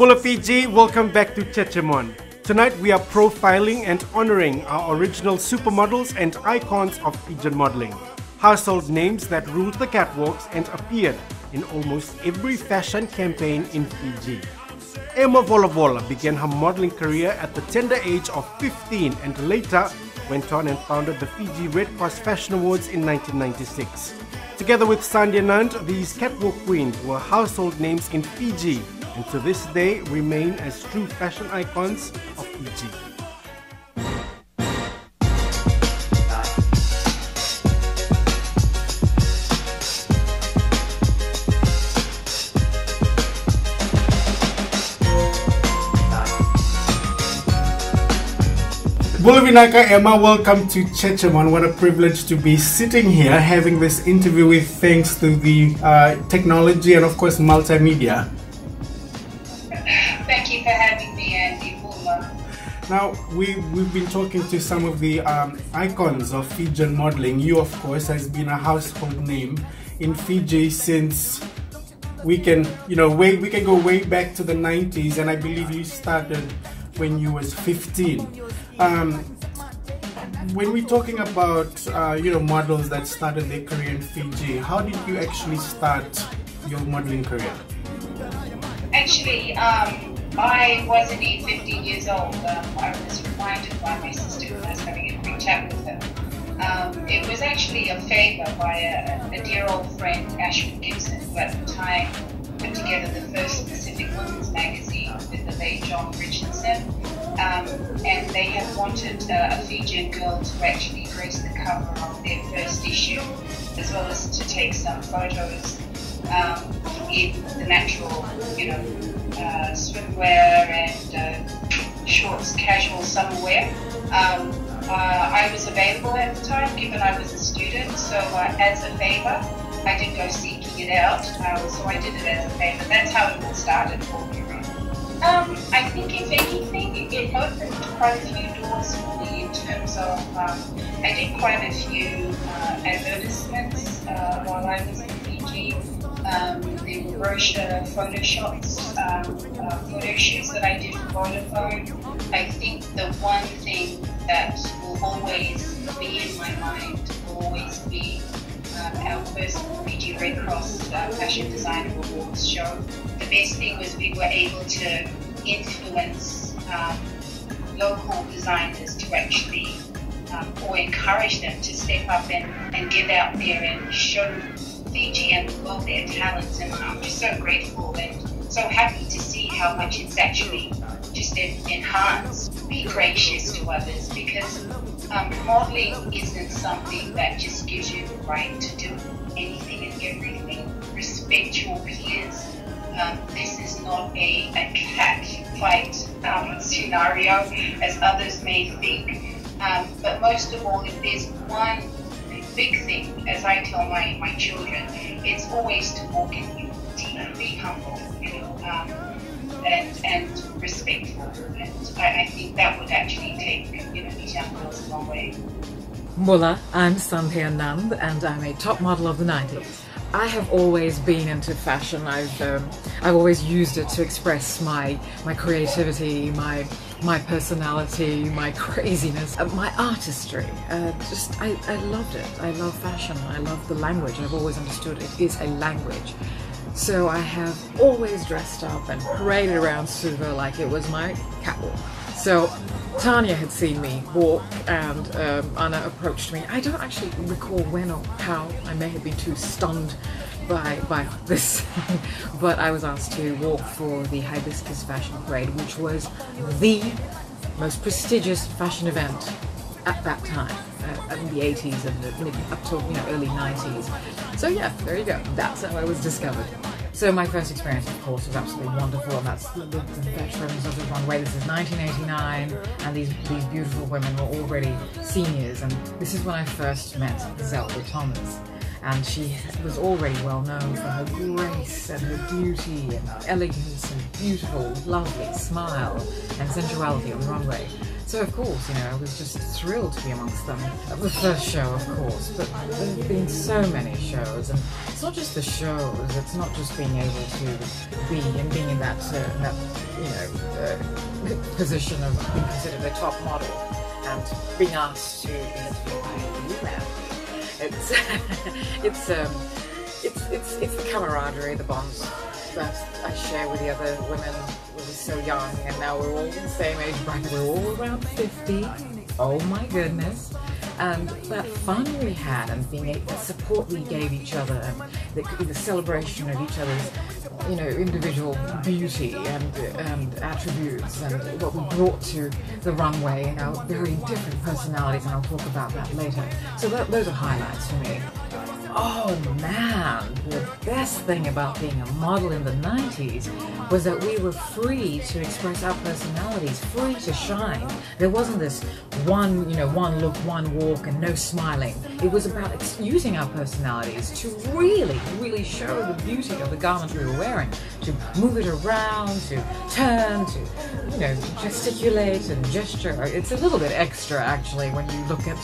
Bula Fiji, welcome back to Jejemon. Tonight we are profiling and honoring our original supermodels and icons of Fijian modeling. Household names that ruled the catwalks and appeared in almost every fashion campaign in Fiji. Emma Volavola began her modeling career at the tender age of 15 and later went on and founded the Fiji Red Cross Fashion Awards in 1996. Together with Sandhya Nand, these catwalk queens were household names in Fiji and to this day remain as true fashion icons of Fiji. Bulavinaka Emma, welcome to Jejemon. What a privilege to be sitting here having this interview with thanks to the technology and of course multimedia. Thank you for having me, Andy. Now, we've been talking to some of the icons of Fijian modeling. You, of course, has been a household name in Fiji since we can go way back to the 90s, and I believe you started when you was 15. When we're talking about models that started their career in Fiji, how did you actually start your modeling career? Actually, I wasn't even 15 years old. I was reminded by my sister when I was having a quick chat with her. It was actually a favour by a dear old friend, Ashford Gibson, who at the time put together the first Pacific Women's magazine with the late John Richardson. And they had wanted a Fijian girl to actually grace the cover of their first issue, as well as to take some photos in the natural, swimwear and shorts, casual summer wear. I was available at the time, given I was a student, so as a favour, I didn't go seeking it out, so I did it as a favour. That's how it all started for me. I think if anything, it opened quite a few doors for me in terms of, I did quite a few advertisements while I was in Fiji. There were brochure photo shots, photo shoots that I did for Volavola. I think the one thing that will always be in my mind will always be our first Fiji Red Cross Fashion Designer Awards show. The best thing was we were able to influence local designers to actually, or encourage them to step up and get out there and show Fiji and the world their talents. And I'm just so grateful and so happy to see how much it's actually just enhanced. Be gracious to others, because modeling isn't something that just gives you the right to do anything and everything. Respect your peers. This is not a cat fight scenario, as others may think. But most of all, if there's one big thing, as I tell my children, it's always to walk in humility, be humble, and respectful. And I think that would actually take these young girls a long way. Mula, I'm Sandhya Nand and I'm a top model of the 90s. I have always been into fashion. I've always used it to express my creativity, my personality, my craziness, my artistry. I loved it. I love fashion. I love the language. I've always understood it is a language. So I have always dressed up and paraded around Suva like it was my catwalk. So Tanya had seen me walk and Anna approached me. I don't actually recall when or how. I may have been too stunned by this, but I was asked to walk for the Hibiscus Fashion Parade, which was the most prestigious fashion event at that time, in the 80s and maybe up to early 90s. So yeah, there you go. That's how I was discovered. So my first experience, of course, was absolutely wonderful, and that's the veterans of the runway. This is 1989, and these beautiful women were already seniors, and this is when I first met Zelda Thomas. And she was already well known for her grace and her beauty and elegance and beautiful, lovely smile and sensuality on the runway. So of course, you know, I was just thrilled to be amongst them. The first show, of course, but there have been so many shows, and it's not just the shows. It's not just being able to being in that position of being considered a top model and being asked to be interviewed by you. It's the camaraderie, the bonds that I share with the other women. We were so young, and now we're all the same age bracket. We're all around 50. Oh my goodness. And that fun we had, and being able to support we gave each other, and there could be the celebration of each other's, you know, individual beauty and attributes, and what we brought to the runway, and our very different personalities, and I'll talk about that later. So those are highlights for me. Oh man, the best thing about being a model in the 90s was that we were free to express our personalities, free to shine. There wasn't this one look, one walk, and no smiling. It was about using our personalities to really show the beauty of the garment we were wearing, to move it around, to turn, to, you know, gesticulate and gesture. It's a little bit extra actually when you look at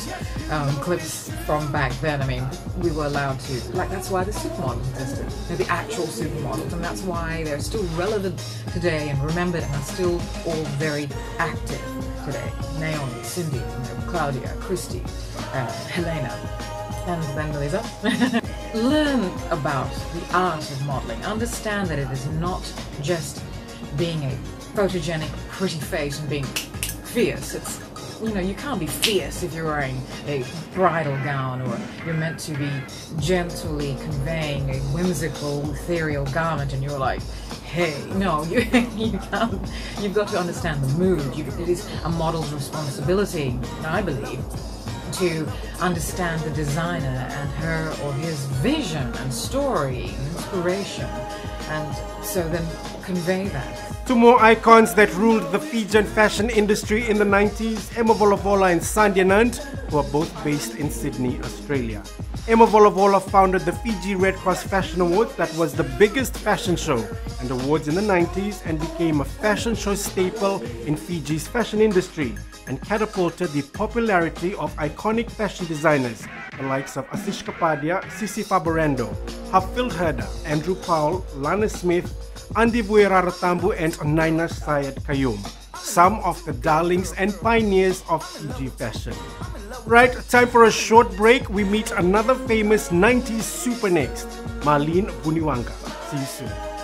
clips from back then. I mean, we were allowed to, like, that's why the supermodels existed. They're the actual supermodels, and that's why they're still relevant today and remembered, and are still all very active today. Naomi, Cindy, Claudia, Christy, Helena, and then Melissa. Learn about the art of modeling. Understand that it is not just being a photogenic, pretty face and being fierce. It's, you know, you can't be fierce if you're wearing a bridal gown, or you're meant to be gently conveying a whimsical, ethereal garment, and you're like, hey, no, you can't. You've got to understand the mood. It is a model's responsibility, I believe, to understand the designer and her or his vision and story and inspiration, and so then convey that. Two more icons that ruled the Fijian fashion industry in the 90s, Emma Volavola and Sandhya Nand, who are both based in Sydney, Australia. Emma Volavola founded the Fiji Red Cross Fashion Awards, that was the biggest fashion show and awards in the 90s, and became a fashion show staple in Fiji's fashion industry, and catapulted the popularity of iconic fashion designers, the likes of Ashish Kapadia, Sisi Fabarendo, Haffield Herder, Andrew Powell, Lana Smith, Andi Bueraratambu, and Naina Syed Kayum, some of the darlings and pioneers of Fiji fashion. Right, time for a short break. We meet another famous 90s super next, Marlene Buniwanga. See you soon.